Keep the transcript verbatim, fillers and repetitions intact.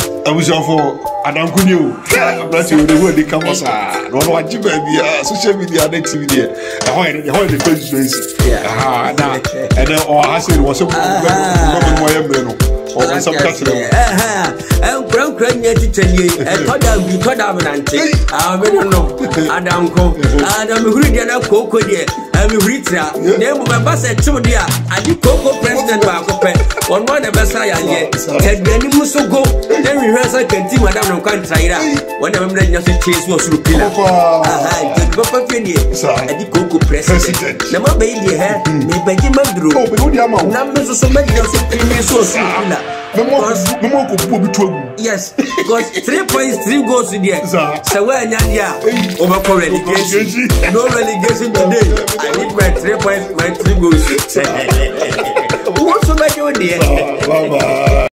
I was for Adakon I'm not sure the word they come us. No one Jimmy, social media, T V there. The whole the whole the face. Yeah, and then or I said was a or some country. I'm from Kenya to tell you, and thought I would be caught up and I don't know. Adakon, Adam, who did a KOOKO there, and we reach that. Name of my boss at Chodia, and you KOOKO President Bakope, one one the best I get. Had many muso go, then we rehearse I can see Madame Cantraira. One of them just chase was looking up. I did Papa Penny, and the KOOKO President. Never baby hair, may Benjamin Drew. Numbers of so many of the so yes, because three points, three goals in there. So when you're over relegation, no relegation today. I need my three points, my three goals. What's so much on there?